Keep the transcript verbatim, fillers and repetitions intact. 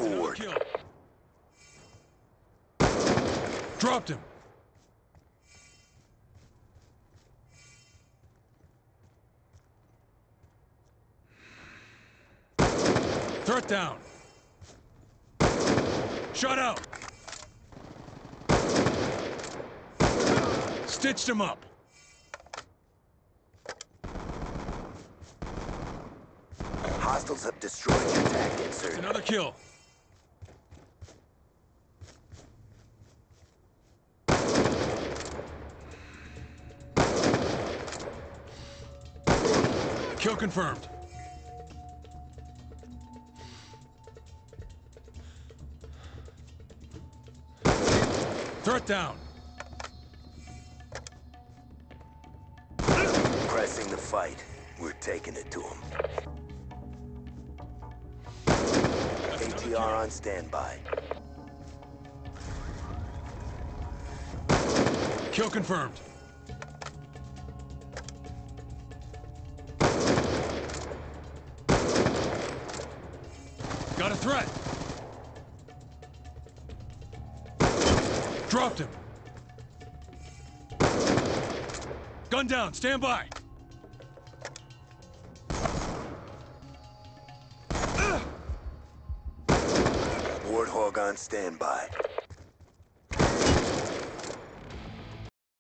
forward. Kill. Dropped him. Threat down. Shut out. Stitched him up. Hostiles have destroyed your tac insert. Another kill. Kill confirmed. Threat down. Pressing the fight. We're taking it to him. A T R on standby. Kill confirmed. Got a threat. Dropped him. Gun down, stand by. Warthog on standby.